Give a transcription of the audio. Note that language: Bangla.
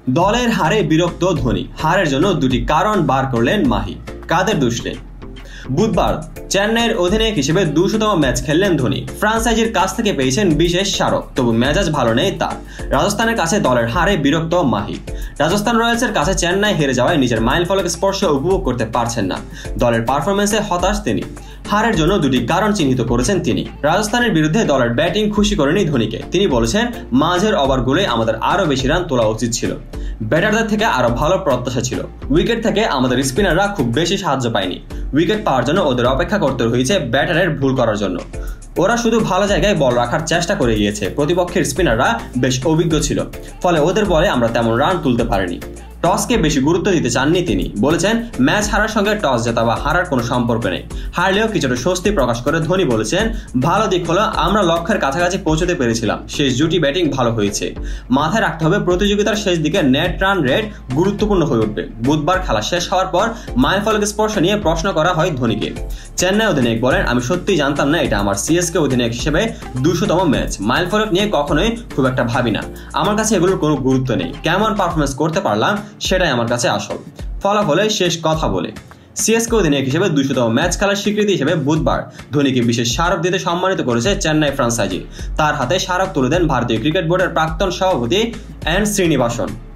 দলের হারে বিরক্ত ধোনি, হারের জন্য দুটি কারণ বার করলেন মাহি। কাদের দোষ নেই? বুধবার চেন্নাইয়ের অধিনায়ক হিসেবে 200তম ম্যাচ খেললেন ধোনি। ফ্রাঞ্চাইজির কাছ থেকে পেয়েছেন বিশেষ স্মারক, তবু মেজাজ ভালো নেই তার। রাজস্থানের কাছে দলের হারে বিরক্ত মাহি। রাজস্থান রয়্যালসের কাছে চেন্নাই হেরে যাওয়ায় নিজের মাইলফলক স্পর্শ উপভোগ করতে পারছেন না। দলের পারফরমেন্সে হতাশ তিনি। হারের জন্য দুটি কারণ চিহ্নিত করেছেন তিনি। রাজস্থানের বিরুদ্ধে দলের ব্যাটিং খুশি করেনি ধোনিকে। তিনি বলেছেন, মাঝের ওভারগুলোয় আমাদের আরো বেশি রান তোলা উচিত ছিল। ব্যাটারদের থেকে আরো ভালো প্রত্যাশা ছিল। উইকেট থেকে আমাদের স্পিনাররা খুব বেশি সাহায্য পায়নি। উইকেট পাওয়ার জন্য ওদের অপেক্ষা করতে হয়েছে ব্যাটারের ভুল করার জন্য। ওরা শুধু ভালো জায়গায় বল রাখার চেষ্টা করে গিয়েছে। প্রতিপক্ষের স্পিনাররা বেশ অভিজ্ঞ ছিল, ফলে ওদের বলে আমরা তেমন রান তুলতে পারিনি। টসকে বেশি গুরুত্ব দিতে চাননি তিনি। বলেছেন, ম্যাচ হারার সঙ্গে টস জেতা বা হারার কোনো সম্পর্ক নেই। হারলেও কিছুটা স্বস্তি প্রকাশ করে ধোনি বলেছেন, ভালো দিক হলো আমরা লক্ষ্যের কাছাকাছি পৌঁছতে পেরেছিলাম। শেষ জুটি ব্যাটিং ভালো হয়েছে। মাথায় রাখতে হবে প্রতিযোগিতার শেষ দিকে নেট রান রেট গুরুত্বপূর্ণ হয়ে উঠবে। বুধবার খেলা শেষ হওয়ার পর মাইলফলক স্পর্শ নিয়ে প্রশ্ন করা হয় ধোনিকে। চেন্নাই অধিনায়ক বলেন, আমি সত্যিই জানতাম না এটা আমার সিএসকে অধিনায়ক হিসেবে 200তম ম্যাচ। মাইলফলক নিয়ে কখনোই খুব একটা ভাবি না। আমার কাছে এগুলোর কোনো গুরুত্ব নেই। কেমন পারফরমেন্স করতে পারলাম সেটাই আমার কাছে আসল। ফলাফলে শেষ কথা বলে। সিএসকে অধিনায়ক হিসেবে 200তম ম্যাচ খেলার স্বীকৃতি হিসেবে বুধবার ধোনিকে বিশেষ স্মারক দিতে সম্মানিত করেছে চেন্নাই ফ্রাঞ্চাইজি। তার হাতে স্মারক তুলে দেন ভারতীয় ক্রিকেট বোর্ডের প্রাক্তন সভাপতি এন শ্রীনিবাসন।